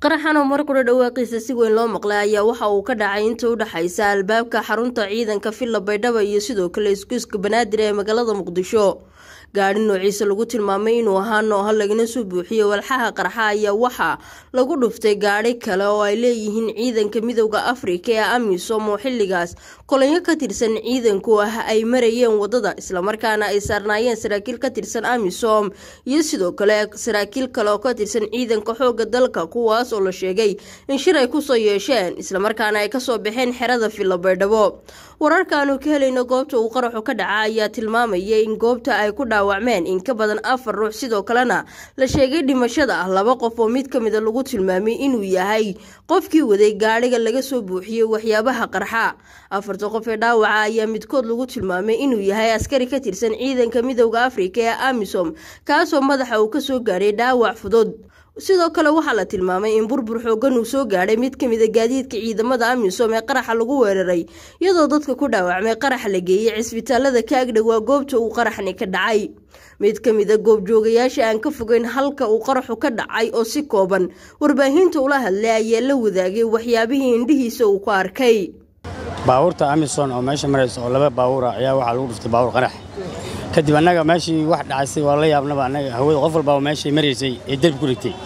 qaraxan oo mar kale dhawaaqiisa si weyn loo maqlay ayaa waxa uu ka dhacay inta u dhaxaysa albaabka xarunta ciidanka Villa Baydhabo iyo sidoo kale iskuuska Banaadir ee magaalada Muqdisho. gaari noociisa lagu tilmaamay inuu ahaa nooha lagana soo buuxiyay walxaha qarxa ayaa waxa lagu dhuftay gaari kale oo ay leeyihiin ciidanka midowga Afrika ee AMISOM oo xilligaas kolonyo ka tirsan ciidanku ay marayeen wadada isla markaana ay saarnaayeen saraakiil ka tirsan AMISOM iyo sidoo kale saraakiil kale oo ka tirsan ciidanka xooga dalka kuwaas oo la sheegay in shir ay ku soo yeesheen isla markaana ay ka soo baxeen xerada Villa Baydhabo. wararkaanu ka helayno goobta uu qaraxu ka dhacay ayaa tilmaamaya in goobta ay ku dhaawacmeen in ka badan 4 ruux sidoo kalena la sheegay dhimashada 2 qof oo mid kamid lagu tilmaamay inuu yahay qofkii waday gaariga laga soo buuxiyay waxyaabaha qarxa. 4 qof ee dhaawaca ayaa midkood lagu tilmaamay inuu yahay askari ka tirsan ciidanka midowga Afrika ee AMISOM kaasoo madaxa uu ka soo gaaray dhaawac fudud. sidoo kale waxaa la tilmaamay in burbur xoogan uu soo gaaray mid kamid gaadiidka ciidamada AMISOM ee qaraxa lagu weeraray iyadoo dadka ku dhaawacmay qarax la geeyay cisbitaalada ka agdhow goobta uu qaraxni ka dhacay. mid kamid goob joogayaasha aan ka fogeyn halka uu qaraxu ka dhacay oo si kooban warbaahinta ula hadlay ayaa la wadaagay waxyaabihii indhihiisa uu ku arkay. baabuurta AMISOM oo meesha marayso oo 2 baabuur ayaa waxa lagu dhuftay baabuur qarax kadib annaga meeshii wax dhacaysay waa la yaabnaba annaga hawada qof walba meeshii mareysay ee darbi ku rigtay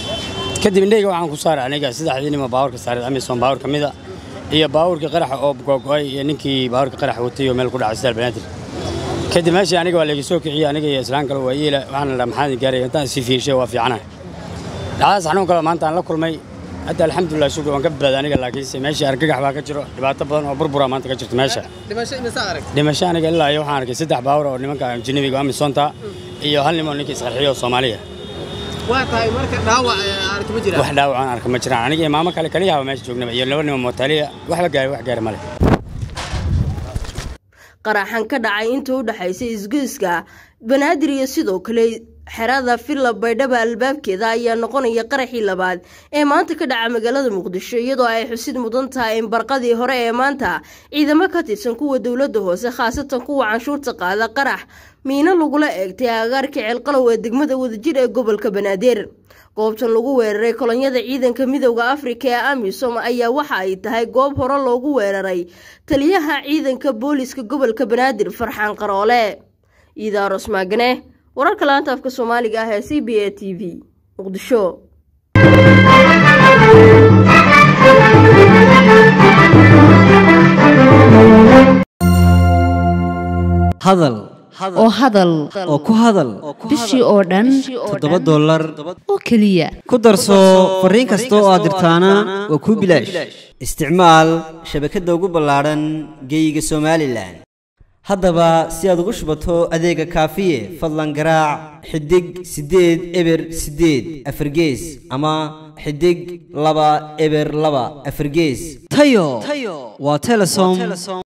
kadib indhayga waxaan ku saaray aniga saddexdiinimo baabuurka saaray AMISOM baabuur kamida iyo baabuurka qarax oo go'go'ay iyo ninkii baabuurka qarax watay oo meel ku dhacay sida Banaadir kadib meeshii aniga waa laga soo kiciyay aniga iyo islaan kale waa yeela waxaan la maxaan gaaray intaan si fiirshay waa fiicanahay dhaas xanuun kale maanta aan la kulmay hadda alxamdulillah shukr waan ka badbaaday aniga laakiin meeshii argagax baa ka jiro dhibaato badan oo burbura maanta ka jirto meesha dhimasho aniga ilaa waxaan arkay 3 baabuur oo nimanka ajnabiga AMISOMta iyo hal nin oo ninkii isqarxiyo Soomaaliya waa tahay marka dhaawac arka ma jiraan wax dhaawac aan arka ma jiraan aniga maama kale kaliya meesha joognaba iyo 2 nin oo mootaaliya wax gaar male. qaraxan ka dhacay inta u dhaxaysay isgoyska Banaadir iyo sidoo kale xerada Villa Baydhabo albaabkeeda ayaa noqonaya qaraxii labaad ee maanta ka dhaca magaalada Muqdisho iyadoo ay xusid mudan tahay in barqadii hore ee maanta ciidamo ka tirsan kuwa dawladda hoose khaasatan kuwa canshuurta qaada qarax miina lagula eegtay agaarka Ceelqalow ee degmada Wadajir ee gobolka Banaadir. goobtan lagu weeraray kolonyada ciidanka midowga Afrika ee AMISOM ayaa waxa ay tahay goob hore loogu weeraray taliyaha ciidanka booliska gobolka Banaadir Farxaan Qaroole. Idaarus Maagane wararka laanta afka Soomaaliga ah ee CBA TV Muqdisho. hadal oo ku hadal bishii oo dhan $7 oo kaliya ku darso fariin kasta oo aad dirtaana waa ku bilaash isticmaal shabakadda ugu ballaaran geyga Soomaaliland. haddaba si aad ugu shubato adeega kaafiye fadlan garaac xidig 8 eber 8 afargees ama xidig 2 eber 2 afargees tayo waa Telesom.